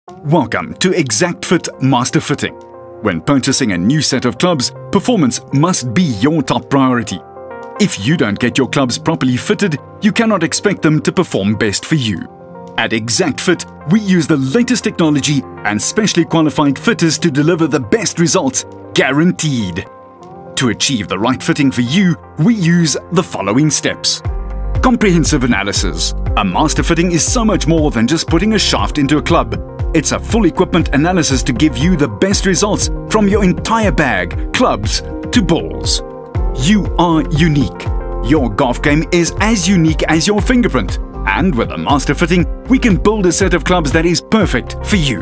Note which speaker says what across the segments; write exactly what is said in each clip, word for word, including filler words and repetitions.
Speaker 1: Welcome to Exact Fit Master Fitting. When purchasing a new set of clubs, performance must be your top priority. If you don't get your clubs properly fitted, you cannot expect them to perform best for you. At Exact Fit, we use the latest technology and specially qualified fitters to deliver the best results, guaranteed. To achieve the right fitting for you, we use the following steps. Comprehensive analysis. A master fitting is so much more than just putting a shaft into a club. It's a full equipment analysis to give you the best results from your entire bag, clubs to balls. You are unique. Your golf game is as unique as your fingerprint. And with a master fitting, we can build a set of clubs that is perfect for you.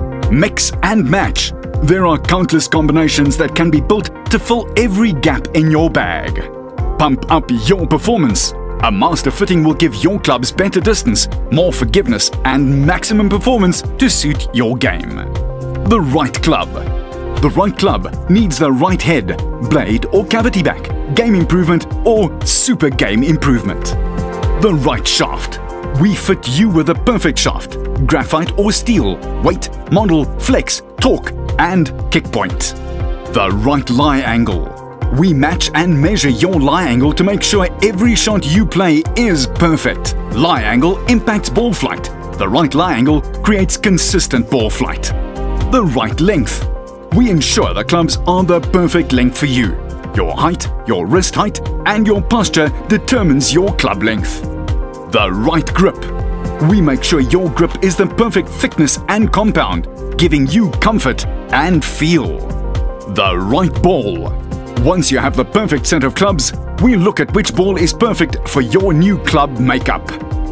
Speaker 1: Mix and match. There are countless combinations that can be built to fill every gap in your bag. Pump up your performance. A master fitting will give your clubs better distance, more forgiveness, and maximum performance to suit your game. The right club. The right club needs the right head, blade or cavity back, game improvement or super game improvement. The right shaft. We fit you with the perfect shaft, graphite or steel, weight, model, flex, torque, and kick point. The right lie angle. We match and measure your lie angle to make sure every shot you play is perfect. Lie angle impacts ball flight. The right lie angle creates consistent ball flight. The right length. We ensure the clubs are the perfect length for you. Your height, your wrist height, and your posture determines your club length. The right grip. We make sure your grip is the perfect thickness and compound, giving you comfort and feel. The right ball. Once you have the perfect set of clubs, we look at which ball is perfect for your new club makeup.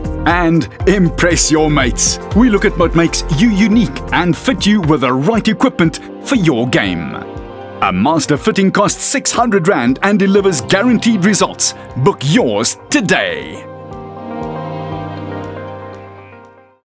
Speaker 1: And impress your mates. We look at what makes you unique and fit you with the right equipment for your game. A master fitting costs six hundred rand and delivers guaranteed results. Book yours today.